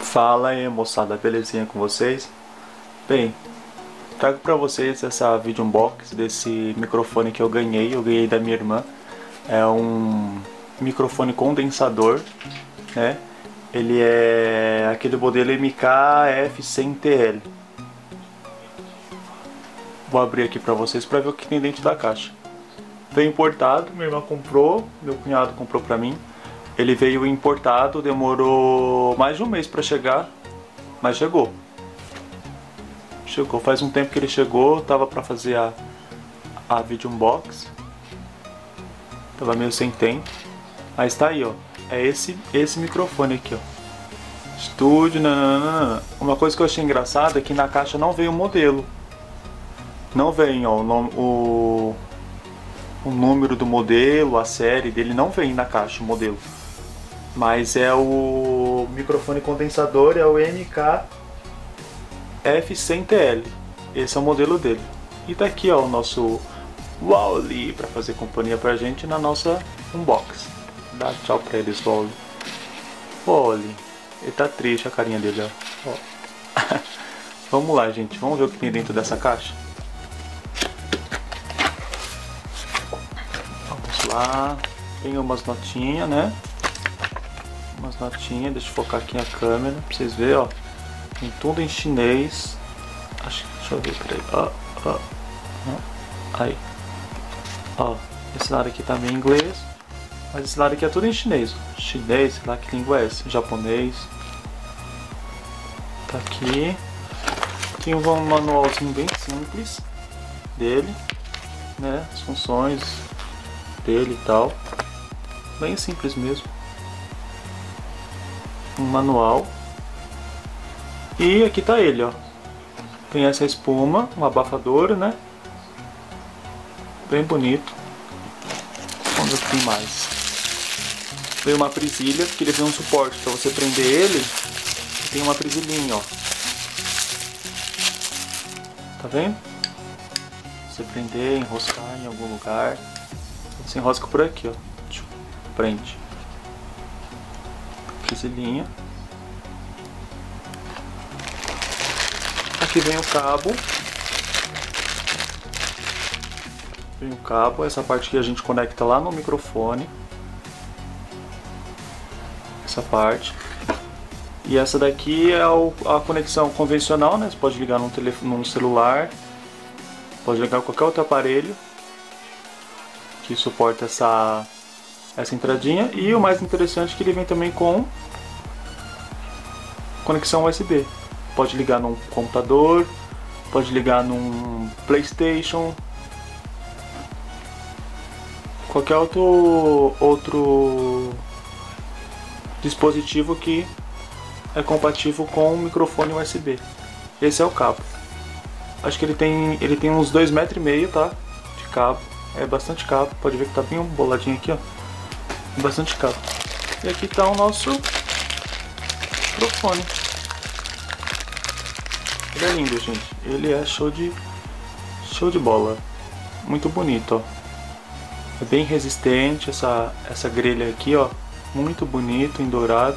Fala aí, moçada, belezinha com vocês? Bem, trago pra vocês essa video unbox desse microfone que eu ganhei da minha irmã. É um microfone condensador, né? Ele é aquele modelo MK-F100TL. Vou abrir aqui pra vocês pra ver o que tem dentro da caixa. Veio importado, minha irmã comprou, meu cunhado comprou pra mim. Ele veio importado, demorou mais de um mês pra chegar, mas chegou. Chegou, faz um tempo que ele chegou, tava pra fazer a video unbox. Tava meio sem tempo, mas tá aí, ó. É esse microfone aqui, ó. Estúdio, nananana. Uma coisa que eu achei engraçada é que na caixa não veio o modelo. Não vem, ó, o número do modelo, a série dele não vem na caixa, o modelo. Mas é o microfone condensador, é o MK-F100TL. Esse é o modelo dele. E tá aqui, ó, o nosso Wally para fazer companhia pra gente na nossa unbox. Dá tchau pra eles, Wally. Wally, ele tá triste a carinha dele, ó. Vamos lá, gente, vamos ver o que tem dentro dessa caixa. Vamos lá. Tem umas notinhas, né? Umas notinhas, deixa eu focar aqui a câmera pra vocês verem, ó. Tem tudo em chinês. Deixa eu ver, peraí. Aí. Ó, esse lado aqui também em inglês. Mas esse lado aqui é tudo em chinês. Chinês, sei lá que língua é essa. Japonês. Tá aqui. Tem um manualzinho bem simples dele, né? As funções dele e tal. Bem simples mesmo. Um manual. E aqui tá ele, ó. Tem essa espuma, um abafador, né? Bem bonito. Vamos ver o que tem mais. Veio uma presilha, que ele veio um suporte para você prender ele. Tem uma presilhinha, ó. Tá vendo? Você prender, enroscar em algum lugar. Você enrosca por aqui, ó. Prende. Presilhinha. Aqui vem o cabo. Vem o cabo, essa parte que a gente conecta lá no microfone. Essa parte. E essa daqui é a conexão convencional, né? Você pode ligar num celular. Pode ligar com qualquer outro aparelho que suporta essa entradinha. E o mais interessante é que ele vem também com conexão USB. Pode ligar num computador, pode ligar num PlayStation, qualquer outro dispositivo que é compatível com o microfone USB. Esse é o cabo. Acho que ele tem uns 2,5 metros, tá? De cabo. É bastante cabo. Pode ver que tá bem boladinho aqui, ó. Bastante cabo. E aqui tá o nosso microfone. Ele é lindo, gente. Ele é show de bola. Muito bonito, ó. É bem resistente essa grelha aqui, ó. Muito bonito, em dourado.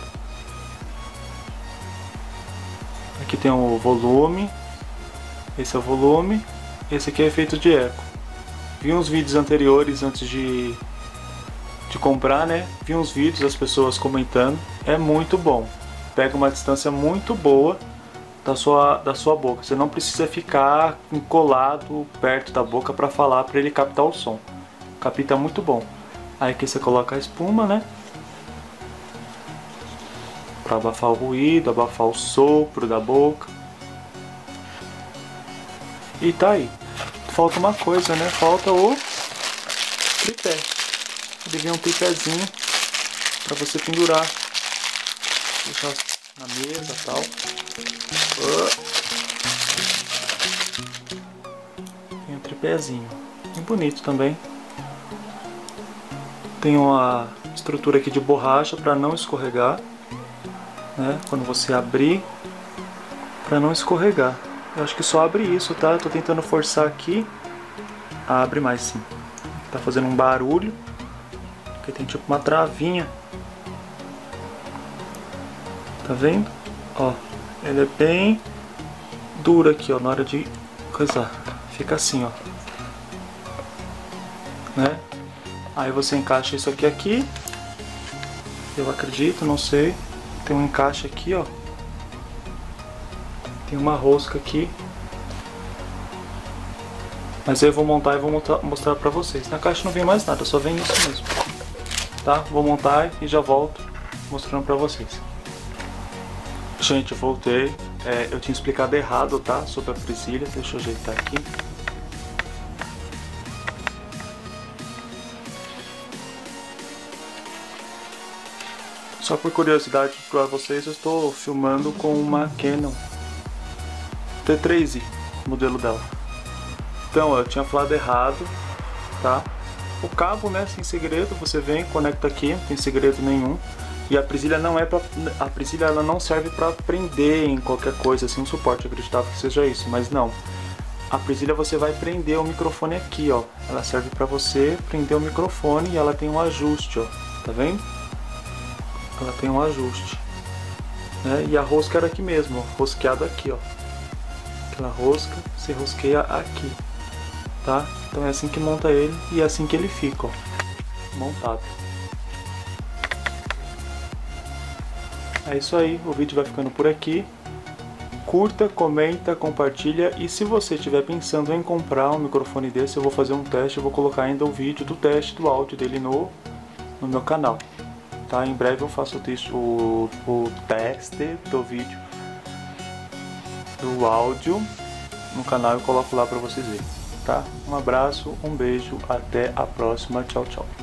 Aqui tem o volume. Esse é o volume. Esse aqui é feito de eco. Vi uns vídeos anteriores antes de comprar, né? Vi uns vídeos das pessoas comentando. É muito bom. Pega uma distância muito boa da sua boca. Você não precisa ficar colado perto da boca para falar, para ele captar o som. Capta muito bom. Aí aqui você coloca a espuma, né? Para abafar o ruído, abafar o sopro da boca. E tá aí. Falta uma coisa, né? Falta o tripé. Ele vem um tripézinho para você pendurar. Deixar na mesa e tal. Tem um tripézinho. Bem bonito também. Tem uma estrutura aqui de borracha para não escorregar, né? Quando você abrir, para não escorregar. Eu acho que só abre isso, tá? Eu tô tentando forçar aqui. Abre mais sim. Tá fazendo um barulho. Aqui tem tipo uma travinha. Tá vendo? Ó, ele é bem duro aqui, ó, na hora de coisar. Fica assim, ó. Né? Aí você encaixa isso aqui. Eu acredito, não sei. Tem um encaixe aqui, ó. Tem uma rosca aqui. Mas eu vou montar e vou mostrar pra vocês. Na caixa não vem mais nada, só vem isso mesmo. Tá? Vou montar e já volto mostrando pra vocês. Gente, eu voltei. Eu tinha explicado errado, tá? Sobre a presilha. Deixa eu ajeitar aqui. Só por curiosidade para vocês, eu estou filmando com uma Canon T3i, modelo dela. Então, eu tinha falado errado, tá? O cabo, né, sem segredo, você vem, conecta aqui, não tem segredo nenhum. E a presilha não é a presilha ela não serve para prender em qualquer coisa, assim, um suporte, eu acreditava que seja isso, mas não. A presilha você vai prender o microfone aqui, ó. Ela serve para você prender o microfone e ela tem um ajuste, ó. Tá vendo? Ela tem um ajuste, né? E a rosca era aqui mesmo, ó, rosqueado aqui, ó. Aquela rosca, você rosqueia aqui, tá? Então é assim que monta ele e é assim que ele fica, ó, montado. É isso aí, o vídeo vai ficando por aqui. Curta, comenta, compartilha e se você estiver pensando em comprar um microfone desse, eu vou fazer um teste, eu vou colocar ainda o vídeo do teste do áudio dele no meu canal. Tá? Em breve eu faço o teste do vídeo do áudio no canal e coloco lá pra vocês verem, tá? Um abraço, um beijo, até a próxima, tchau, tchau.